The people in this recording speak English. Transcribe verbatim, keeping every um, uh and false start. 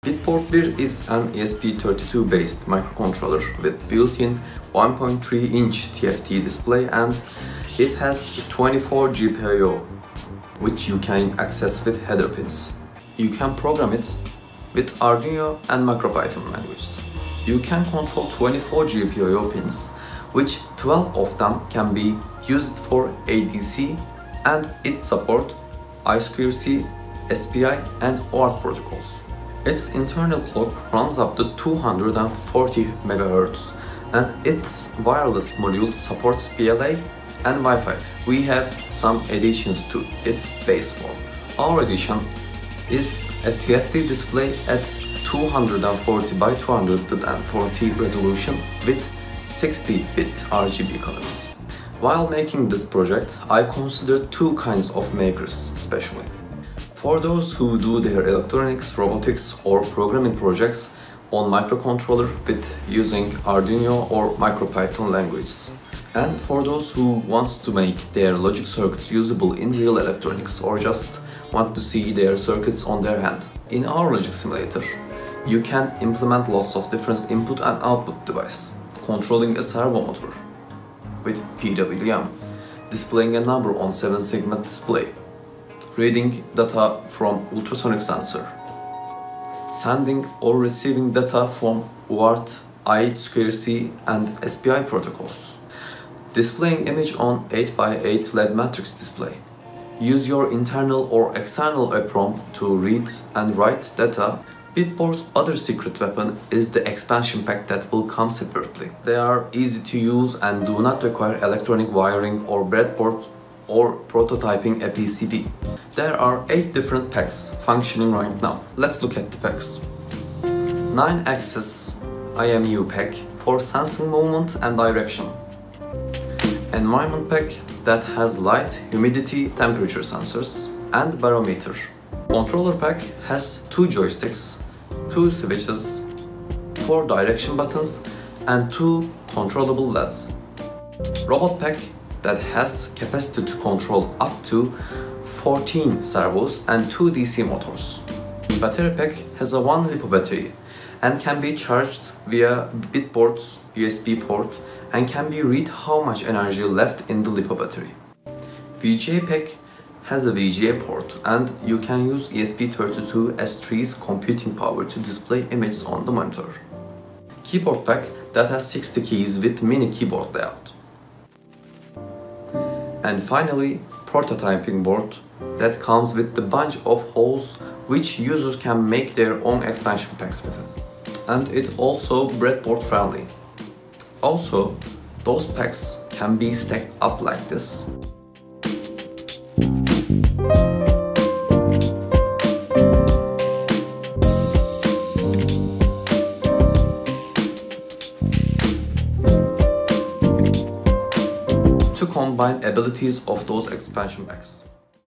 BitBoard Bir is an E S P thirty-two based microcontroller with built-in one point three inch T F T display, and it has twenty-four G P I O, which you can access with header pins. You can program it with Arduino and MicroPython languages. You can control twenty-four G P I O pins, which twelve of them can be used for A D C, and it supports I two C, S P I and O R T protocols. Its internal clock runs up to two hundred forty megahertz, and its wireless module supports P L A and Wi-Fi. We have some additions to its base form. Our addition is a T F T display at two hundred forty by two hundred forty resolution with sixty bit R G B colors. While making this project, I considered two kinds of makers especially. For those who do their electronics, robotics or programming projects on microcontroller with using Arduino or MicroPython languages. And for those who wants to make their logic circuits usable in real electronics or just want to see their circuits on their hand. In our logic simulator, you can implement lots of different input and output device, controlling a servo motor with P W M, displaying a number on seven segment display, reading data from ultrasonic sensor, sending or receiving data from O R T, I two C and S P I protocols, displaying image on eight by eight L E D matrix display. Use your internal or external EEPROM to read and write data. BitBoard's other secret weapon is the expansion pack that will come separately. They are easy to use and do not require electronic wiring or breadboard or prototyping a P C B. There are eight different packs functioning right now. Let's look at the packs. nine axis I M U pack for sensing movement and direction. Environment pack that has light, humidity, temperature sensors and barometer. Controller pack has two joysticks, two switches, four direction buttons and two controllable L E Ds. Robot pack that has capacity to control up to fourteen servos and two D C motors. Battery pack has a one LiPo battery and can be charged via BitBoard's U S B port and can be read how much energy left in the LiPo battery. V G A pack has a V G A port and you can use E S P thirty-two S three's computing power to display images on the monitor. Keyboard pack that has sixty keys with mini keyboard layout. And finally, prototyping board that comes with the bunch of holes which users can make their own expansion packs with it. And it's also breadboard friendly. Also, those packs can be stacked up like this. To combine abilities of those expansion packs.